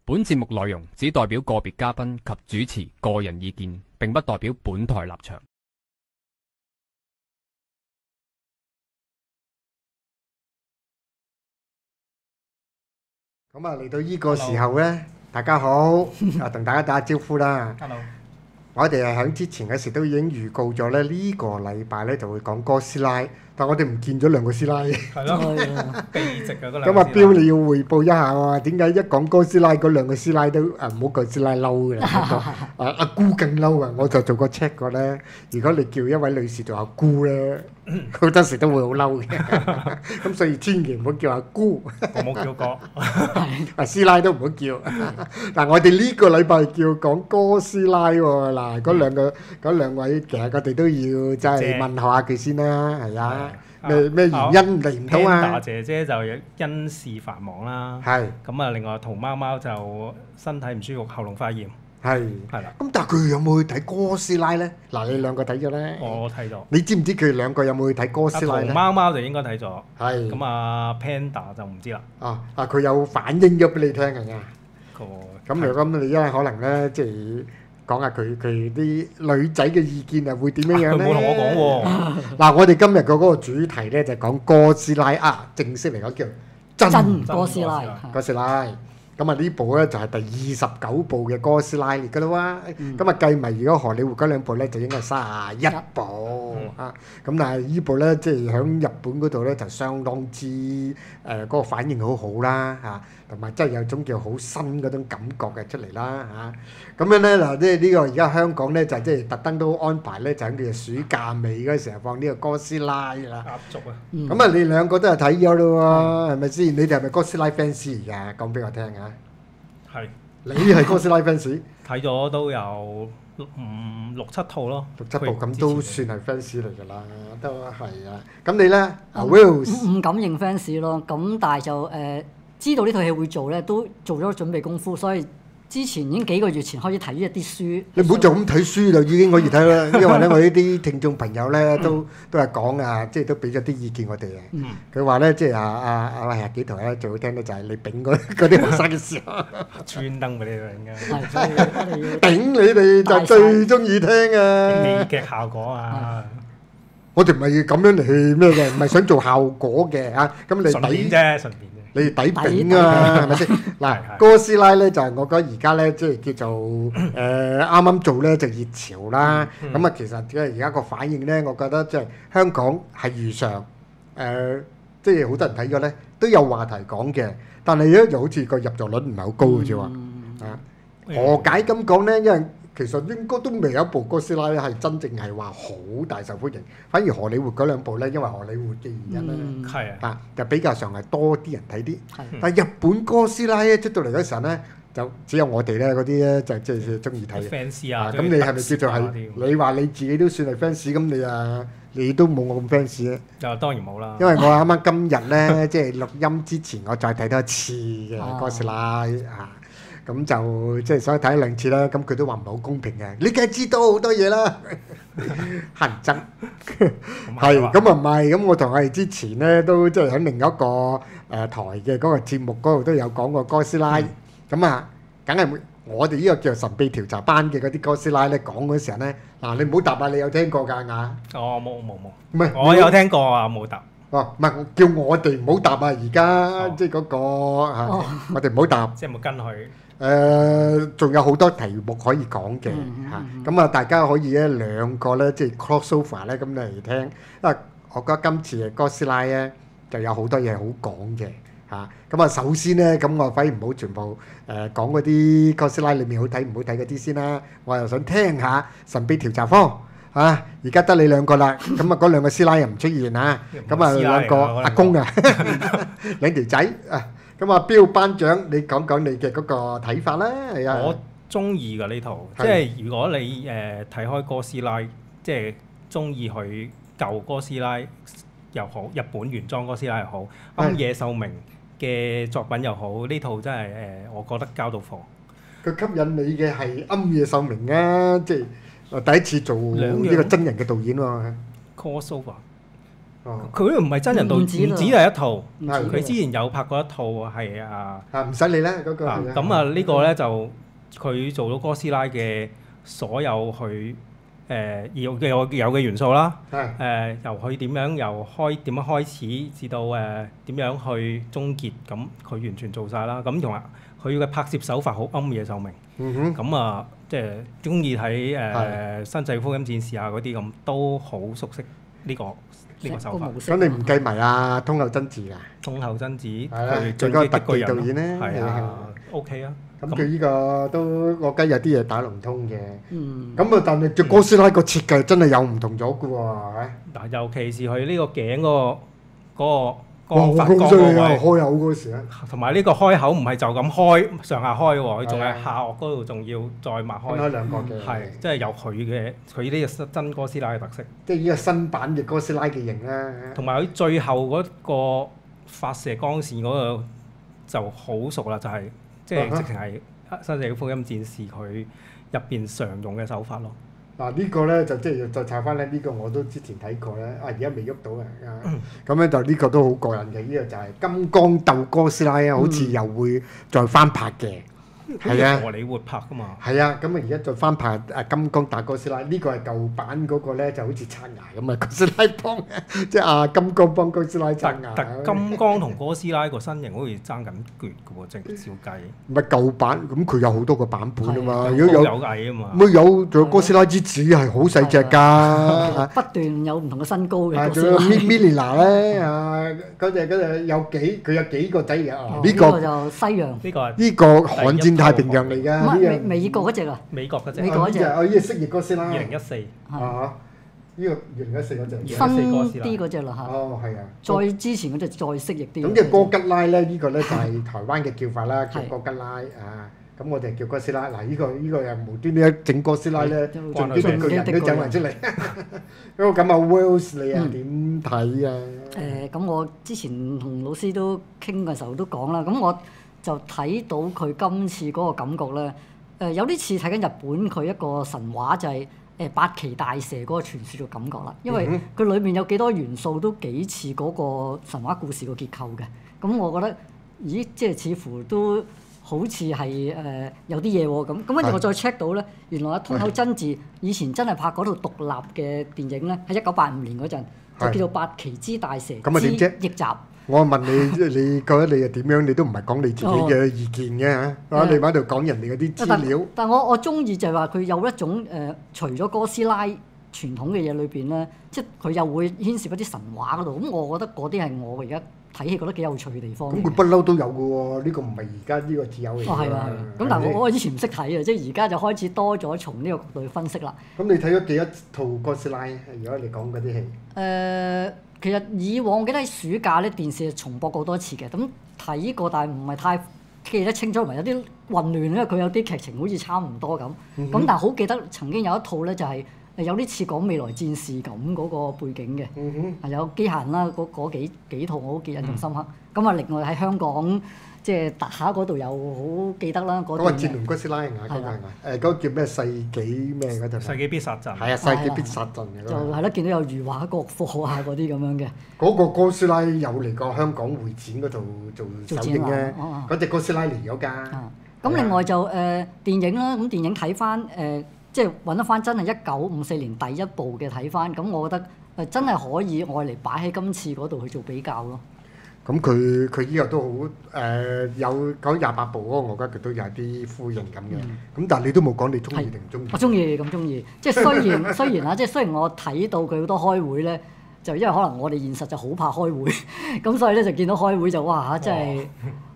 本節目內容只代表個別嘉賓及主持個人意見，並不代表本台立場。 咁啊，嚟到呢個時候呢，大家好，同大家打下招呼啦。 Hello， 我哋係喺之前嘅時都已經預告咗咧，呢個禮拜呢就會講哥斯拉，但我哋唔見咗兩個師奶。 係咯，秘籍啊嗰兩個師奶。 咁啊，標你要彙報一下喎，點解一講哥斯拉嗰兩個師奶都唔好講師奶嬲嘅，阿姑更嬲啊！我就做過 check 過咧，如果你叫一位女士做阿姑咧，好多時都會好嬲嘅。咁所以千祈唔好叫阿姑， 我冇叫過。 師奶都唔好叫。嗱，我哋呢個禮拜叫講哥斯拉喎，嗱嗰兩位其實我哋都要真係問候下佢先啦，係啊。咩原因嚟唔到啊？ Panda 姐姐就因事繁忙啦。 係。 咁啊，另外同貓貓就身體唔舒服，喉嚨發炎。 係啦。 咁但係佢有冇去睇哥斯拉咧？嗱，你兩個睇咗咧？ 我睇咗。 你知唔知佢哋兩個有冇去睇哥斯拉咧？ 同貓貓就應該睇咗。 係。 咁啊，Panda 就唔知啦。 佢有反映咗俾你聽㗎。咁如果你因為可能咧，即係講下佢啲女仔嘅意見啊，會點樣樣咧？ 佢冇同我講喎。 嗱，我哋今日嘅嗰個主題咧就講哥斯拉啊，正式嚟講叫真哥斯拉。 哥斯拉。咁啊呢部咧就係第29部嘅哥斯拉嚟㗎啦喎。咁啊計埋如果荷里活嗰兩部咧，就應該係31部啊。咁但係呢部咧，即係喺日本嗰度咧就相當之嗰個反應好好啦嚇，同埋真係有種叫好新嗰種感覺嘅出嚟啦嚇。咁樣咧嗱，即係呢個而家香港咧就即係特登都安排咧，就喺佢暑假尾嗰時候放呢個哥斯拉啦。 壓軸啊！ 咁啊，你兩個都係睇咗咯喎，係咪先？你哋係咪哥斯拉 fans 而家？講俾我聽啊！ 係。 你係哥斯拉 fans？ 睇咗都有6、7套咯。 6、7部咁都算係 fans 嚟㗎啦，都係啊。咁你咧？Will 唔敢認 fans 咯，咁但係就知道呢套戲會做咧，都做咗準備功夫，所以之前已經幾個月前開始睇一啲書。 你唔好就咁睇書就已經可以睇啦，因為咧我呢啲聽眾朋友咧都係講啊，即係都俾咗啲意見我哋啊。佢話咧即係阿幾台咧最好聽咧就係你丙嗰啲學生嘅時候， 專登俾你哋應該。 係， 丙你哋就最中意聽啊！ 戲劇效果啊！ 我哋唔係咁樣嚟去咩嘅，唔係想做效果嘅嚇。咁你順便啫，順便啫。 你抵丙啊，係咪先？嗱，哥斯拉咧就係我覺得而家咧即係叫做啱啱做咧就熱潮啦。咁啊，其實即係而家個反應咧，我覺得即係香港係如常即係好多人睇咗咧都有話題講嘅。但係咧就好似個入座率唔係好高嘅啫喎。何解咁講咧？因為其實應該都未有一部哥斯拉咧係真正係話好大受歡迎，反而荷里活嗰兩部咧，因為荷里活嘅原因咧，就比較上係多啲人睇啲。但係日本哥斯拉咧出到嚟嗰時候咧，就只有我哋咧嗰啲咧就即係中意睇。 fans 啊！ 咁你係咪叫做係？你話你自己都算係 fans，咁你都冇我咁 fans 咧？ 就當然冇啦。 因為我啱啱今日咧，即係錄音之前，我再睇多一次嘅哥斯拉啊。咁就即係所以睇兩次啦，咁佢都話唔係好公平嘅。你梗係知道好多嘢啦，乞人憎。係咁啊唔係，咁我同我哋之前咧都即係喺另一個台嘅嗰個節目嗰度都有講過哥斯拉。咁啊，梗係我哋呢個叫神秘調查班嘅嗰啲哥斯拉咧講嗰時候咧，嗱你唔好答啊！你有聽過㗎呀？ 哦，冇。 唔係我有聽過啊，冇答。 唔係叫我哋唔好答啊！而家即係嗰個我哋唔好答。 即係冇跟佢。 仲有好多題目可以講嘅嚇，咁啊大家可以咧兩個咧即係 crossover 咧咁嚟聽，因為我覺得今次嘅哥斯拉咧就有好多嘢好講嘅嚇。咁啊首先咧咁我反而唔好全部講嗰啲哥斯拉裏面好睇唔好睇嗰啲先啦，我又想聽下神秘調查科啊！而家得你兩個啦，咁啊嗰兩個師奶又唔出現啊，咁啊兩個阿公啊兩條仔啊。咁啊，標班長，你講講你嘅嗰個睇法啦。係啊， 我中意㗎呢套，即係如果你睇開哥斯拉，即係中意佢舊哥斯拉又好，日本原裝哥斯拉又好，庵野秀明嘅作品又好，呢套真係我覺得交到貨。 佢吸引你嘅係庵野秀明啊，即係第一次做呢個真人嘅導演喎。 crossover 佢唔係真人導，唔止係一套。 唔止佢之前有拍過一套係唔使理啦嗰個。 咁呢個咧就佢做到哥斯拉嘅所有佢有嘅元素啦。由佢點樣開始至到點樣去終結，咁佢完全做晒啦。咁同埋佢嘅拍攝手法好暗夜秀明。咁即係中意睇《新世福音戰士》嗰啲咁，都好熟悉呢個手法。 咁你唔計埋通後真治㗎？ 通後真治佢最個特技導演咧， 係OK 啊。 咁佢呢個都我覺得有啲嘢打龍通嘅。咁但係隻哥斯拉個設計真係有唔同咗嘅喎。 嗱，尤其是佢呢個頸嗰個發光嗰位，開口嗰時咧， 同埋呢個開口唔係就咁開上下開喎，佢仲係下顎嗰度仲要再擘開。 開兩個嘅。 係，即係有佢呢個真哥斯拉嘅特色。 即係呢個新版嘅哥斯拉嘅型啦。 同埋佢最後嗰個發射光線嗰個就好熟啦，就係即係直情係《新世紀福音戰士》佢入邊常用嘅手法咯。 嗱呢個咧就即係再查翻咧，呢個我都之前睇過咧，而家未喐到啊！咁咧就呢個都好過癮嘅，呢個就係《金剛鬥哥斯拉》啊，好似又會再翻拍嘅。係啊， 荷里活拍噶嘛。 係啊，咁而家再翻拍金剛打哥斯拉，呢個係舊版嗰個咧就好似刷牙咁啊，哥斯拉幫即係金剛幫哥斯拉刷牙。 但金剛同哥斯拉個身形好似爭緊橛嘅喎，正照計。 唔係舊版，咁佢有好多個版本啊嘛。 如果有矮啊嘛。 咁有仲有哥斯拉之子係好細隻㗎， 不斷有唔同嘅身高嘅。 仲有 Milena 咧嗰隻佢有幾個仔嘅。呢個就西洋。 呢個罕見太平洋嚟㗎。 美國嗰隻啊。 美國嗰隻。 美國嗰隻。 呢個蜥蜴哥斯拉。 2014。 呢個2014嗰隻。 新啲嗰隻啦嚇。 係啊。 再之前嗰隻再蜥蜴啲。 咁即係哥吉拉咧，呢個咧就係台灣嘅叫法啦，叫哥吉拉啊。咁我哋叫哥斯拉。嗱，呢個又無端端一整哥斯拉咧，仲叫啲巨人都走埋出嚟。咁啊，Wells 你又點睇啊？ 咁我之前同老師都傾嘅時候都講啦，咁我就睇到佢今次嗰個感覺咧，有啲似睇緊日本佢一個神話，就係八岐大蛇嗰個傳說嘅感覺啦。因為佢裏面有幾多元素都幾似嗰個神話故事個結構嘅。咁我覺得，咦，即係似乎都好似係有啲嘢喎咁。咁跟住我再 check 到咧，原來通口真治以前真係拍嗰套獨立嘅電影咧，喺1985年嗰陣就叫做《八岐之大蛇之逆襲》。 我問你，你覺得你係點樣？你都唔係講你自己嘅意見嘅嚇，你喺度講人哋嗰啲資料。 但我中意就係話佢有一種除咗哥斯拉傳統嘅嘢裏邊咧，即係佢又會牽涉一啲神話嗰度。咁我覺得嗰啲係我而家睇戲覺得幾有趣嘅地方。 咁佢不嬲都有嘅喎，呢個唔係而家呢個只有嚟㗎。 係啊，咁但係我以前唔識睇嘅，即係而家就開始多咗從呢個角度去分析啦。 咁你睇咗幾多套哥斯拉？如果你講嗰啲戲。 其實以往我記得喺暑假咧電視重播過多次嘅，咁睇過但係唔係太記得清楚，同埋有啲混亂，因為佢有啲劇情好似差唔多咁。咁但係好記得曾經有一套咧就係有啲似講未來戰士咁嗰個背景嘅，係有機械人啦，嗰幾套我好記印象深刻。咁另外喺香港即係特下嗰度又好記得啦。嗰個戰龍哥斯拉嗰個叫咩世紀咩嗰陣？ 世紀必殺陣。 係啊，世紀必殺陣嘅。 就係咯，見到有如畫國貨啊嗰啲咁樣嘅。 嗰個哥斯拉有嚟過香港會展嗰度做首映嘅，嗰隻哥斯拉嚟咗㗎。 咁另外就電影啦，咁電影睇翻即係揾得翻真係1954年第一部嘅睇翻，咁我覺得真係可以愛嚟擺喺今次嗰度去做比較咯。 咁佢依個都好有講28部嗰個，我覺得佢都有啲呼應咁嘅。咁但係你都冇講你中意定唔中意？ 我中意咁中意，即係雖然啊，即係雖然我睇到佢好多開會咧，就因為可能我哋現實就好怕開會，咁所以咧就見到開會就哇嚇，真係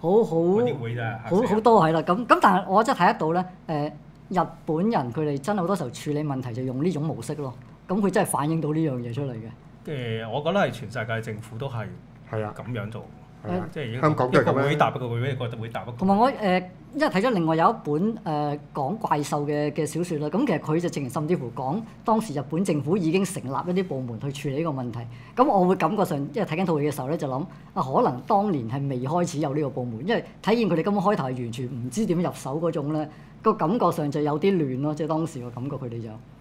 好多係啦。咁但係我真係睇得到咧，日本人佢哋真係好多時候處理問題就用呢種模式咯。咁佢真係反映到呢樣嘢出嚟嘅。 我覺得係全世界政府都係咁樣做，即係香港都係咁樣。 會答一個會，一個會答一個。 同埋我因為睇咗另外有一本講怪獸嘅小説啦，咁其實佢就甚至乎講當時日本政府已經成立一啲部門去處理呢個問題。咁我會感覺上，因為睇緊套戲嘅時候咧，就諗可能當年係未開始有呢個部門，因為睇見佢哋根本開頭係完全唔知點入手嗰種咧，個感覺上就有啲亂咯，即係當時個感覺佢哋就。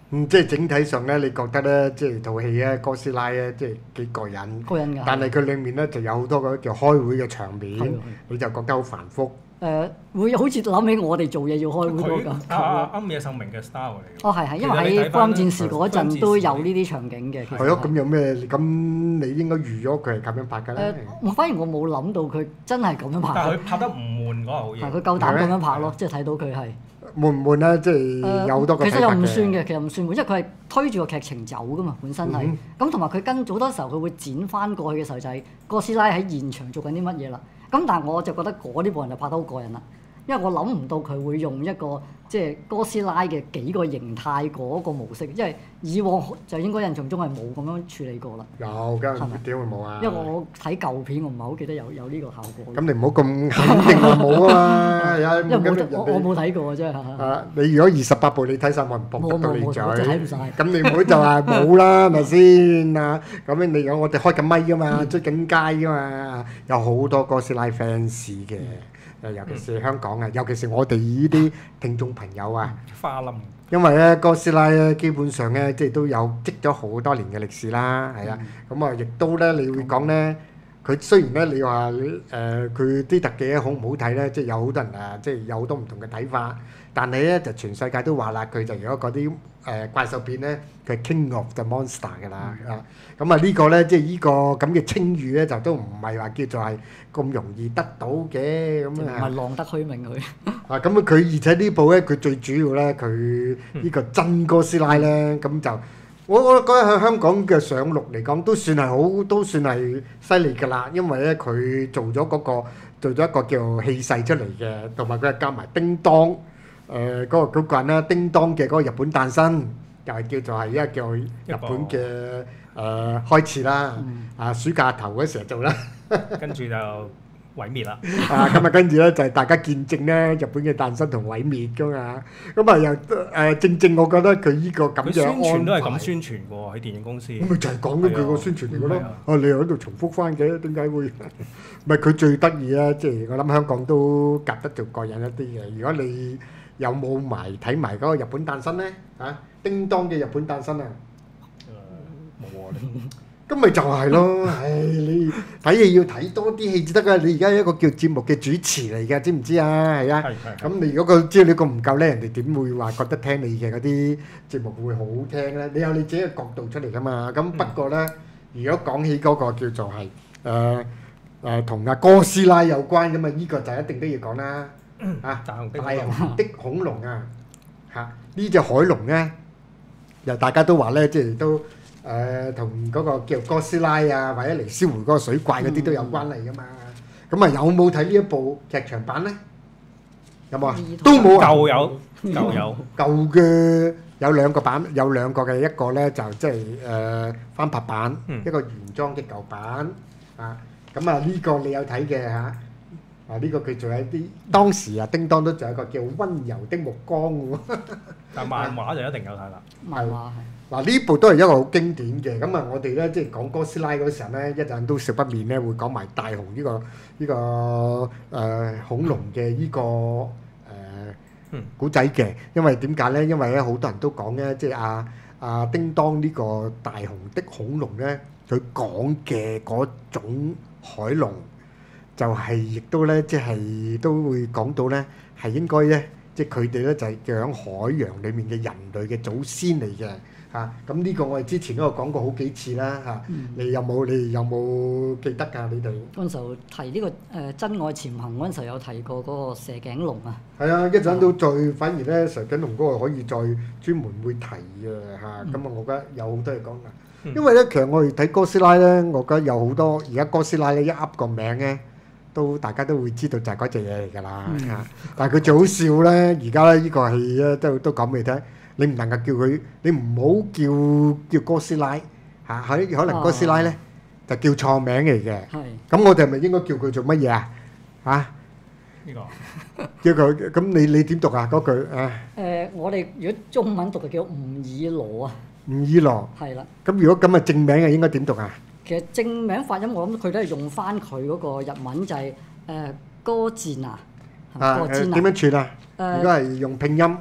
即係整體上咧，你覺得咧，即係套戲咧，哥斯拉咧，即係幾過癮。 過癮㗎。 但係佢裡面咧就有好多個叫開會嘅場面係， 你就覺得好繁複。 會好似諗起我哋做嘢要開會多咁。 啱野秀明嘅 style 嚟嘅。 哦，係因為喺《福音戰士》嗰陣都有呢啲場景嘅。 係咯，咁有咩？咁你應該預咗佢係咁樣拍㗎啦。 反而我冇諗到佢真係咁樣拍。 但係佢拍得唔悶嗰個好嘢。 係佢夠膽咁樣拍咯，即係睇到佢係。 悶唔悶咧？即係有好多個其實又唔算嘅。 嘅，其實唔算悶，因為佢係推住個劇情走噶嘛，本身係。咁同埋佢跟好多時候佢會剪翻過去嘅時候就係哥斯拉喺現場做緊啲乜嘢啦。咁但係我就覺得嗰啲部分就拍得好過癮啦。因為我諗唔到佢會用一個即係哥斯拉嘅幾個形態嗰個模式，因為以往就應該印象中係冇咁樣處理過啦。 有㗎，點會冇啊？ 因為我睇舊片，我唔係好記得有呢個效果。 咁你唔好咁肯定話冇啊嘛， 因為我冇睇過啫嚇。 你如果28部你睇晒，我唔駁得到你嘴。 我睇唔晒。 咁你唔好就話冇啦，係咪先啊？咁樣你我哋開緊咪㗎嘛，出緊街㗎嘛，有好多哥斯拉 fans 嘅。尤其是香港啊，尤其是我哋呢啲聽眾朋友啊， 花冧。 因為咧哥斯拉咧基本上咧即係都有積咗好多年嘅歷史啦，係啊，咁啊亦都咧你會講咧，佢雖然咧你話佢啲特技好唔好睇咧，即係有好多人即係有好多唔同嘅睇法，但係咧就全世界都話啦，佢就如果嗰啲怪獸片咧，佢係 King of the Monster 㗎啦，咁啊呢個咧即係呢個咁嘅稱譽咧，就都唔係話叫做係咁容易得到嘅，咁唔係浪得虛名佢。 咁佢而且呢部咧，佢最主要咧，佢呢個真哥斯拉咧，咁就我覺得喺香港嘅上陸嚟講，都算係犀利㗎啦，因為咧佢做咗一個叫氣勢出嚟嘅，同埋佢係加埋叮當嗰個人啦，叮當嘅嗰個日本誕生，又係叫做係一個叫日本嘅開始啦，暑假頭嗰時候做啦， 跟住就毀滅啦！ 咁啊，跟住咧就係大家見證咧日本嘅誕生同毀滅㗎嘛。咁啊又正我覺得佢呢個咁樣宣傳都係咁宣傳喎，喺電影公司。 咁咪就係講緊佢個宣傳嚟㗎咯。你又喺度重複翻嘅，點解會？唔係佢最得意啊！即係我諗香港都夾得做過癮一啲嘅。如果你有冇睇埋嗰個日本誕生咧？叮當嘅日本誕生啊！ 冇喎。 咁咪就係咯，你睇戲要睇多啲戲至得㗎。你而家一個叫節目嘅主持嚟㗎，知唔知啊？係啊。咁你如果個資料咁唔夠咧，人哋點會話覺得聽你嘅嗰啲節目會好聽咧？你有你自己嘅角度出嚟㗎嘛。咁不過咧，如果講起嗰個叫做係同阿哥斯拉有關咁啊，呢個就一定都要講啦。大雄的恐龍啊，呢隻海龍咧，又大家都話咧，即係都。同嗰個叫哥斯拉啊，或者尼斯湖嗰個水怪嗰啲都有關係㗎嘛。咁啊，有冇睇呢一部劇場版咧？有冇啊？都冇啊。 舊有。 舊嘅有兩個版，有兩個嘅，一個咧就即係翻拍版，一個原裝嘅舊版啊。咁啊，呢個你有睇嘅嚇？呢個佢仲有啲當時啊，叮當都仲有一個叫溫柔的目光喎。 但漫畫就一定有睇啦。 漫畫係。 嗱呢部都係一個好經典嘅，咁啊我哋咧即係講哥斯拉嗰時候咧，一陣都少不免咧會講埋大雄呢個恐龍嘅呢個古仔嘅，因為點解咧？因為咧好多人都講咧，即係阿叮當呢個大雄的恐龍咧，佢講嘅嗰種海龍，就係亦都咧即係都會講到咧，係應該咧即係佢哋咧就係喺海洋裡面嘅人類嘅祖先嚟嘅。咁呢個我哋之前都有講過好幾次啦。你有冇記得㗎？你哋嗰陣時候提呢個真愛潛行嗰陣時候有提過嗰個蛇頸龍啊。 係啊，一陣都再反而咧蛇頸龍嗰個可以再專門會提嘅咁啊，我覺得有好多嘢講㗎。因為咧，其實我哋睇哥斯拉咧，我覺得有好多而家哥斯拉咧一噏個名咧，大家都會知道就係嗰隻嘢嚟㗎啦。但係佢最好笑咧，而家咧呢個戲咧都講俾你聽。你唔能夠叫佢，你唔好叫哥斯拉嚇，可能哥斯拉咧就叫錯名嚟嘅。咁我哋係咪應該叫佢做乜嘢啊？ 呢個叫佢咁你點讀啊？嗰句我哋如果中文讀就叫吳以羅啊。 吳以羅。係啦。咁如果咁啊正名係應該點讀啊？ 其實正名發音我諗佢都係用翻佢嗰個日文就係哥戰啊。 點樣串啊？如果係用拼音。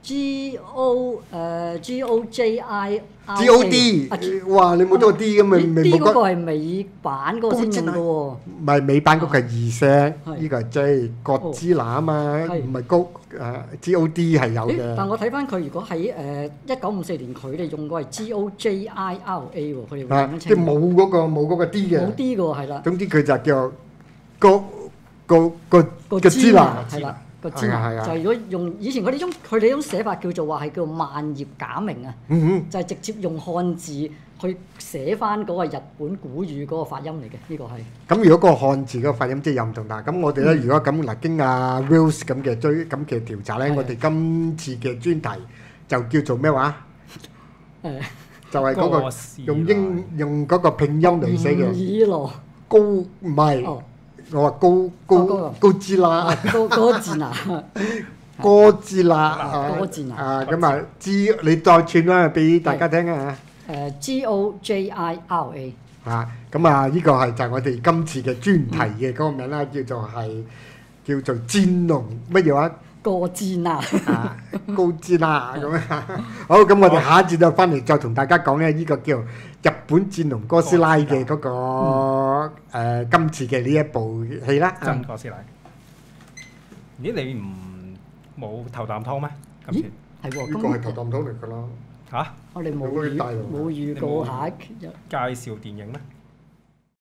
GOJI GOD，哇！你冇咗個 D 咁咪 ，D 冇嗰個係美版嗰個先用嘅喎。 唔係美版嗰個係二聲， 係呢個係 J 哥茲拿啊嘛， 係唔係高GOD 係有誒，但嘅。 我睇翻佢，如果喺1954年佢哋用過係 GOJIRA 喎，佢哋會咁樣即係稱。 冇嗰個 D 嘅。 冇 D 嘅喎，係啦。 總之佢就叫個支拿。 係啦，個支係啊係啊拿就係如果用以前佢哋呢種寫法叫做話係叫萬葉假名啊，就係直接用漢字去寫翻嗰個日本古語嗰個發音嚟嘅，呢個係。 咁如果個漢字嗰個發音即係又唔同啦。咁我哋咧，如果咁嗱，經阿 Wills 咁嘅調查咧， 係我哋今次嘅專題就叫做咩話？ 誒， 就係嗰個用嗰個拼音嚟寫嘅。 以羅高唔係，我話高支拿， 哥字拿， 哥支拿哥字拿啊咁啊，你再串翻俾大家聽啊！ GOJIRA 啊，咁啊，呢個係就係我哋今次嘅專題嘅嗰個名啦，叫做戰龍乜嘢話？ 哥字拿。 啊，高支拿咁啊！好，咁我哋下一節就翻嚟再同大家講咧，呢個叫日本戰龍哥斯拉嘅嗰個今次嘅呢一部戲啦。 真哥斯拉。咦？你冇頭啖湯咩？今次係喎， 呢個係頭啖湯嚟㗎啦。 嚇？ 我哋有嗰啲大陸冇預告下一期介紹電影咩？